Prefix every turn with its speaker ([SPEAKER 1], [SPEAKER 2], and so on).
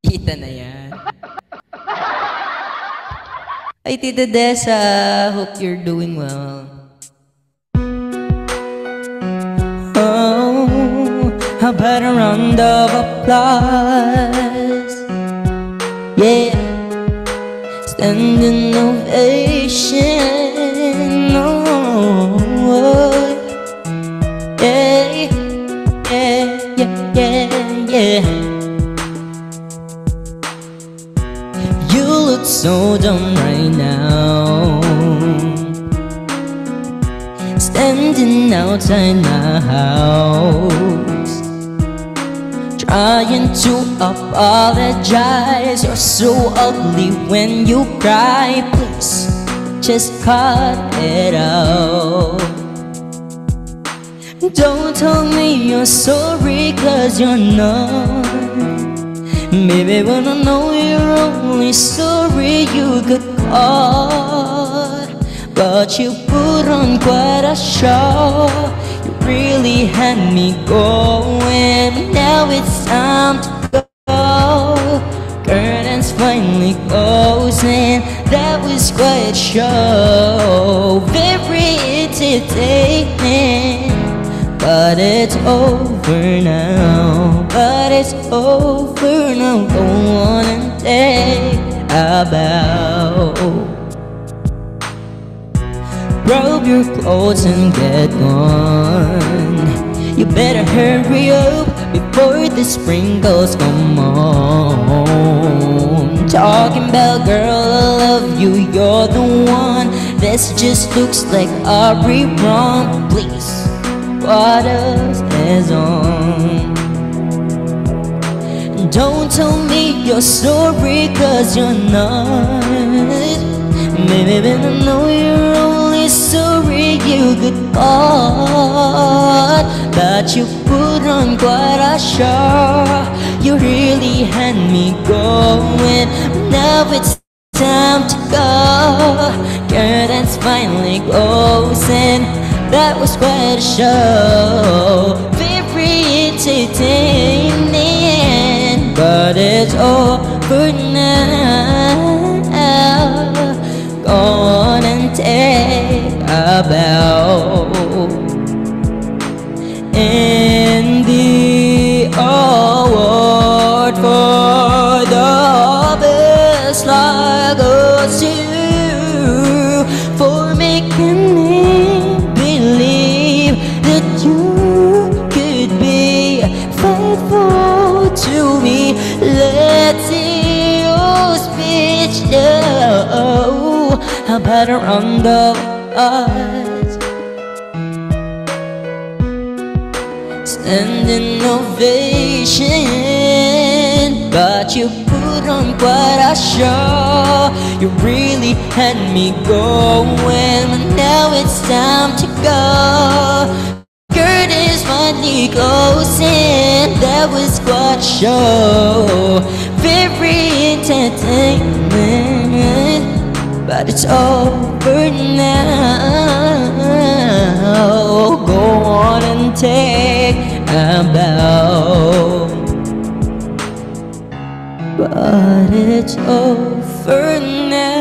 [SPEAKER 1] Kita na yan. Ay, Tita Dessa, hope you're doing well. Oh, how about a round of applause? Yeah, standing ovation. Oh, yeah, yeah, yeah, yeah, yeah. You look so dumb right now, standing outside my house, trying to apologize. You're so ugly when you cry. Please, just cut it out. Don't tell me you're sorry, 'cause you're not. Maybe when I know you're only sorry you got caught, but you put on quite a show. You really had me going. Now it's time to go. Curtains finally closing. That was quite a show. Very entertaining, but it's over now. But it's over now. Go on and take a bow. Grab your clothes and get gone. You better hurry up before the sprinkles come on. Talking about girl, I love you, you're the one. This just looks like a rerun. Please, what else is on? Don't tell me you're sorry, 'cause you're not. Maybe when I know you're only sorry you got caught, but you put on quite a show. You really had me going. Now it's time to go. Curtains finally closing. That was quite a show. Very entertaining, but it's over now. Go on and take a bow. And the award for the best life goes to you, for making me believe that you could be faithful to me. Let's see your speech now. How about a round of applause? Standing ovation, but you put on quite a show. You really had me going. Now it's time to go. Curtains finally closing. That was quite a show. Very entertainment, but it's over now. Go on and take a bow, but it's over now.